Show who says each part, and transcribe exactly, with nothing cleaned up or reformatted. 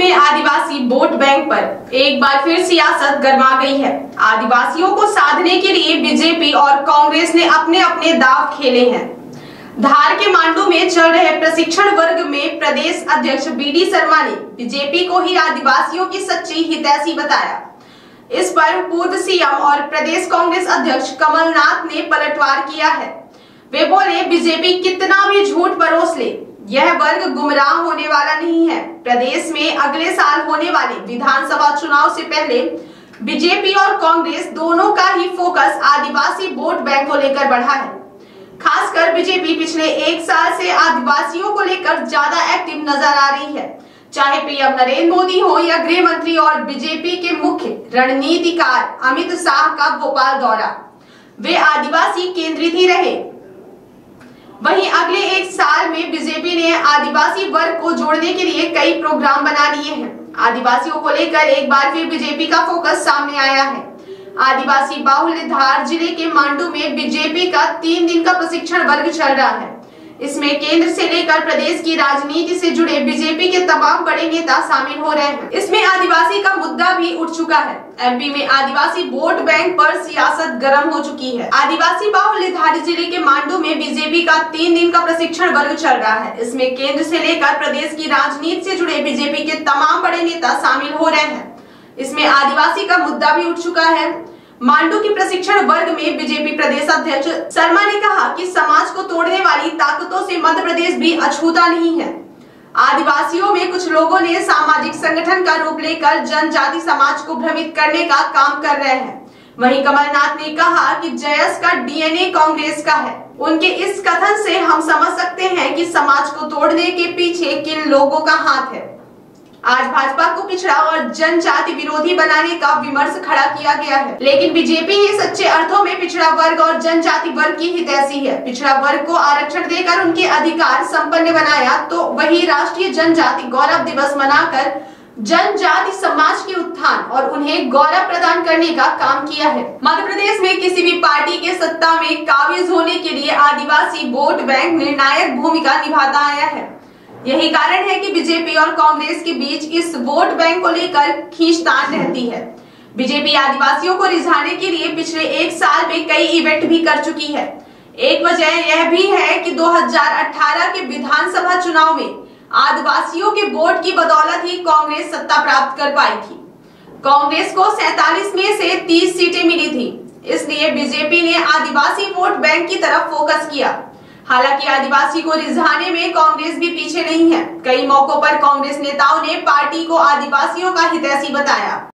Speaker 1: में आदिवासी vote bank पर एक बार फिर सियासत गर्मा गई है। आदिवासियों को साधने के लिए बीजेपी और कांग्रेस ने अपने अपने दांव खेले हैं। धार के मांडू में चल रहे प्रशिक्षण वर्ग में प्रदेश अध्यक्ष बी डी शर्मा ने बीजेपी को ही आदिवासियों की सच्ची हितैषी बताया। इस पर पूर्व सी एम और प्रदेश कांग्रेस अध्यक्ष कमलनाथ ने पलटवार किया है। वे बोले, बीजेपी कितना भी झूठ परोस ले, यह वर्ग गुमराह होने वाला नहीं है। प्रदेश में अगले साल होने वाले विधानसभा चुनाव से पहले बीजेपी और कांग्रेस दोनों का ही फोकस आदिवासी वोट बैंक को लेकर बढ़ा है। खासकर बीजेपी पिछले एक साल से आदिवासियों को लेकर ज्यादा एक्टिव नजर आ रही है। चाहे पी एम नरेंद्र मोदी हो या गृह मंत्री और बीजेपी के मुख्य रणनीतिकार अमित शाह का भोपाल दौरा, वे आदिवासी केंद्रित ही रहे। वहीं अगले एक साल में बीजेपी ने आदिवासी वर्ग को जोड़ने के लिए कई प्रोग्राम बना लिए हैं। आदिवासियों को लेकर एक बार फिर बीजेपी का फोकस सामने आया है। आदिवासी बाहुल्य धार जिले के मांडू में बीजेपी का तीन दिन का प्रशिक्षण वर्ग चल रहा है। इसमें केंद्र से लेकर प्रदेश की राजनीति से जुड़े बीजेपी के तमाम बड़े नेता शामिल हो रहे हैं। इसमें आदिवासी का मुद्दा भी उठ चुका है। एमपी में आदिवासी वोट बैंक पर सियासत गर्म हो चुकी है। आदिवासी बाहुल्य धार जिले के मांडू में बीजेपी का तीन दिन का प्रशिक्षण वर्ग चल रहा है। इसमें केंद्र से लेकर प्रदेश की राजनीति से जुड़े बीजेपी के तमाम बड़े नेता शामिल हो रहे हैं। इसमें आदिवासी का मुद्दा भी उठ चुका है। मांडू के प्रशिक्षण वर्ग में बीजेपी प्रदेश अध्यक्ष शर्मा ने कहा कि समाज को तोड़ने वाली ताकतों से मध्य प्रदेश भी अछूता नहीं है। आदिवासियों में कुछ लोगों ने सामाजिक संगठन का रूप लेकर जनजाति समाज को भ्रमित करने का काम कर रहे हैं। वहीं कमलनाथ ने कहा कि जयस का डी एन ए कांग्रेस का है। उनके इस कथन से हम समझ सकते हैं कि समाज को तोड़ने के पीछे किन लोगों का हाथ है। आज भाजपा को पिछड़ा और जनजाति विरोधी बनाने का विमर्श खड़ा किया गया है, लेकिन बीजेपी ही सच्चे अर्थों में पिछड़ा वर्ग और जनजाति वर्ग की हितैषी है। पिछड़ा वर्ग को आरक्षण देकर उनके अधिकार संपन्न बनाया तो वही राष्ट्रीय जनजाति गौरव दिवस मनाकर जनजाति समाज के उत्थान और उन्हें गौरव प्रदान करने का काम किया है। मध्य प्रदेश में किसी भी पार्टी के सत्ता में काबिज होने के लिए आदिवासी वोट बैंक निर्णायक भूमिका निभाता आया है। यही कारण है कि बीजेपी और कांग्रेस के बीच इस वोट बैंक को लेकर खींचतान रहती है। बीजेपी आदिवासियों को रिझाने के लिए पिछले एक साल में कई इवेंट भी कर चुकी है। एक वजह यह भी है कि दो हज़ार अठारह के विधानसभा चुनाव में आदिवासियों के वोट की बदौलत ही कांग्रेस सत्ता प्राप्त कर पाई थी। कांग्रेस को सैतालीस में से तीस सीटें मिली थी, इसलिए बीजेपी ने आदिवासी वोट बैंक की तरफ फोकस किया। हालांकि आदिवासी को रिझाने में कांग्रेस भी पीछे नहीं है। कई मौकों पर कांग्रेस नेताओं ने पार्टी को आदिवासियों का हितैषी बताया।